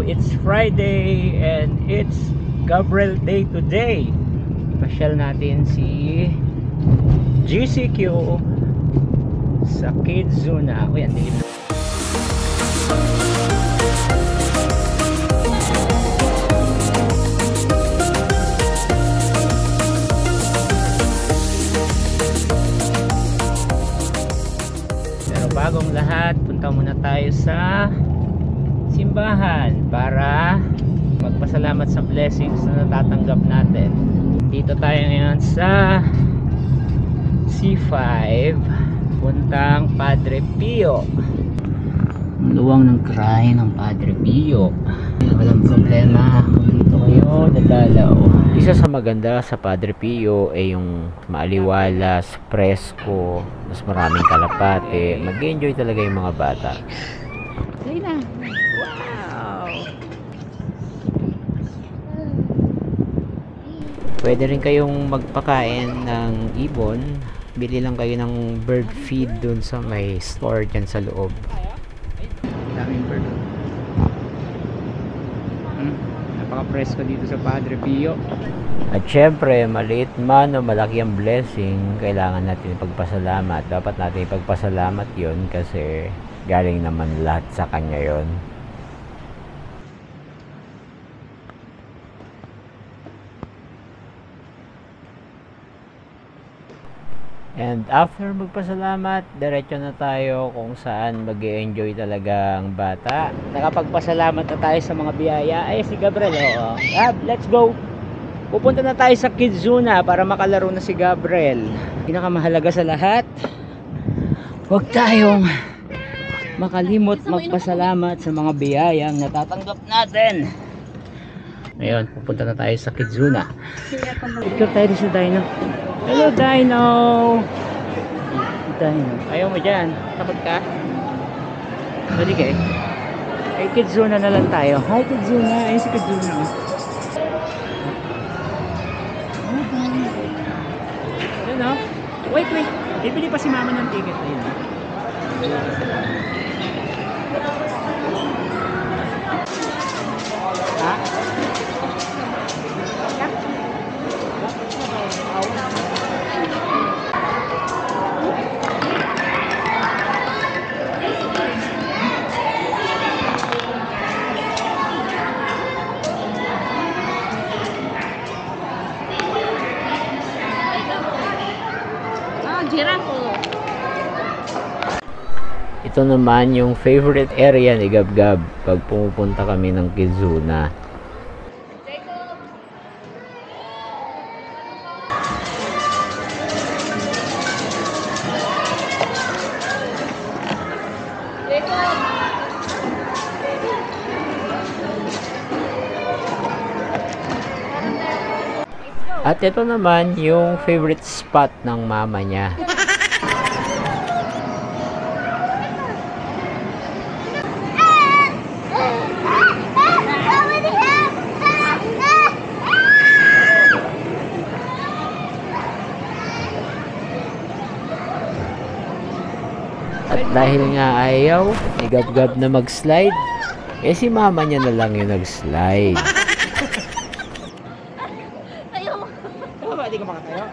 it's Friday and it's Gabriel Day today. Pasyal natin si GCQ sa Kids Zona. Uy, ang dilim na. Pero bagong lahat, punta muna tayo sa simbahan para magpasalamat sa blessings na natatanggap natin. Dito tayo ngayon sa C5 puntang Padre Pio. Luwang ng krahe ng Padre Pio. Walang problema kung dito kayo dadalaw. Isa sa maganda sa Padre Pio ay yung maaliwalas, presko, mas maraming kalapate. Mag-enjoy talaga yung mga bata. Lina! Wow! Pwede rin kayong magpakain ng ibon. Bili lang kayo ng bird feed dun sa may store dyan sa loob. Daming bird. Napaka-presko dito sa Padre Pio. At syempre, maliit man o malaki ang blessing, kailangan natin ipagpasalamat. Dapat natin ipagpasalamat yun kasi galing naman lahat sa kanya yun. And after magpasalamat, diretso na tayo kung saan mag-e-enjoy talaga ang bata. Nakapagpasalamat na tayo sa mga biyaya. Ay, si Gabriel, oo. Gab, let's go! Pupunta na tayo sa Kids Zona para makalaro na si Gabriel. Pinakamahalaga sa lahat, huwag tayong makalimot magpasalamat sa mga biyayang natatanggap natin. Ngayon, pupunta na tayo sa Kids Zona. Picture tayo sa Dino. Hello, Dino! Dino. Ayaw mo dyan. Takot ka? Balik eh. Ay, Kids Zona na lang tayo. Hi, Kids Zona. Ayun si Kids Zona. Ayun o. Wait. Bibili pa si mama ng ticket. Ayun o. Ha? Ito naman yung favorite area ni Gab-Gab pag pumupunta kami ng Kids Zona. At ito naman yung favorite spot ng mama niya. At dahil nga ayaw ni Gab-Gab na mag-slide, eh si mama niya na lang yung nag-slide. Di ka makatayo.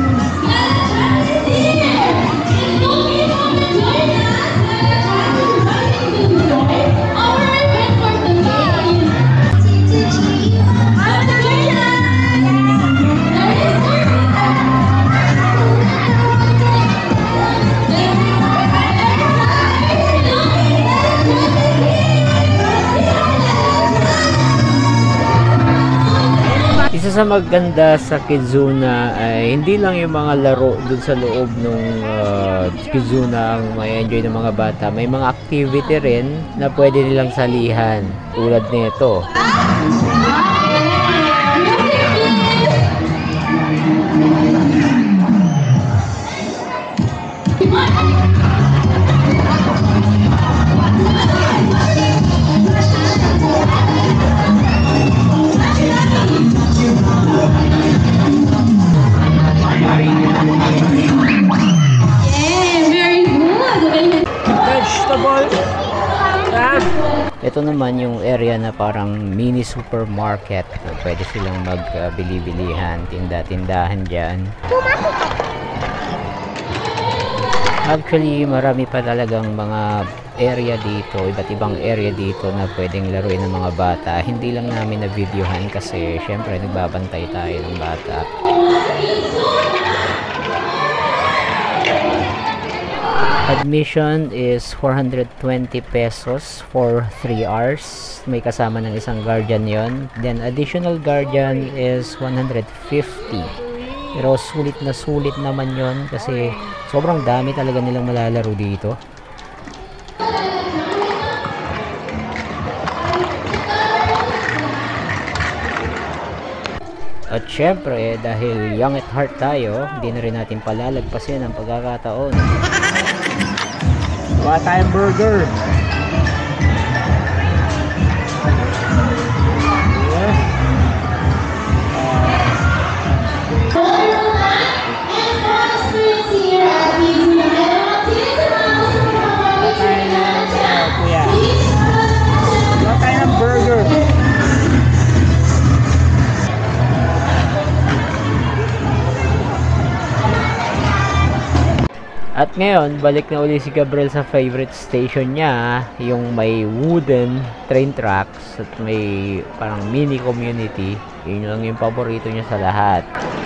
Isa sa maganda sa Kids Zona ay hindi lang yung mga laro dun sa loob ng Kids Zona ang may enjoy ng mga bata. May mga activity rin na pwede nilang salihan tulad nito. Ito naman yung area na parang mini supermarket. Pwede silang magbili-bilihan, tinda-tindahan dyan. Actually, marami pa talagang mga area dito, iba't ibang area dito na pwedeng laruin ng mga bata. Hindi lang namin na videohan kasi syempre nagbabantay tayo ng bata. Admission is 420 pesos for 3 hours. May kasama ng isang guardian yon. Then additional guardian is 150. Pero sulit na sulit naman yon kasi sobrang dami talaga nilang malalaro dito. At syempre, dahil young at heart tayo, hindi na rin natin palalagpasin ang pagkakataon. Kuha tayong burger. At ngayon, balik na uli si Gabriel sa favorite station niya, yung may wooden train tracks at may parang mini community. Yun lang yung paborito niya sa lahat.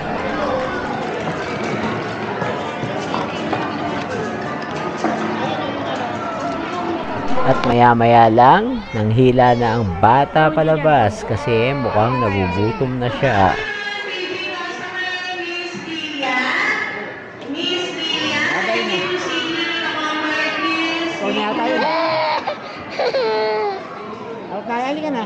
At maya-maya lang, nanghila na ang bata palabas kasi mukhang nagugutom na siya. Halika na.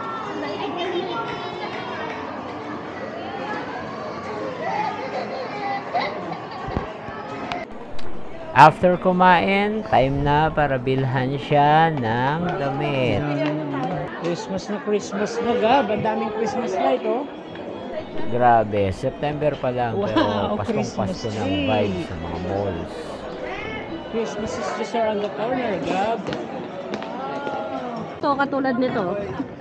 After kumain, time na para bilhan siya ng damit. Christmas na Gab. Ang daming Christmas light, oh. Grabe, September pa lang, wow, pero pastong-pasto ng vibes sa mga malls. Christmas is just around the corner, Gab. Ito, katulad nito.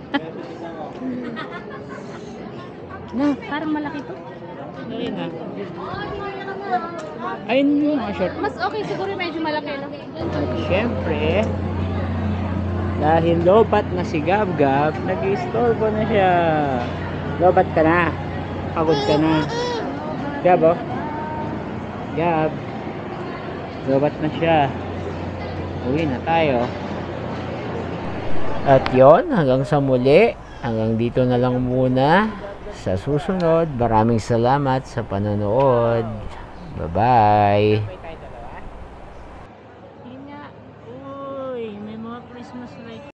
Na, parang malaki to. Ayun na. Ayun yung mga short. Mas okay siguro medyo malaki, no? At syempre, dahil lobat na si Gab-Gab, nag-istorbo na siya. Lobat ka na. Pagod ka na. Gab, oh. Gab. Lobat na siya. Uwi na tayo. At yon, hanggang sa muli, hanggang dito na lang muna. Sa susunod, maraming salamat sa panonood. Bye-bye!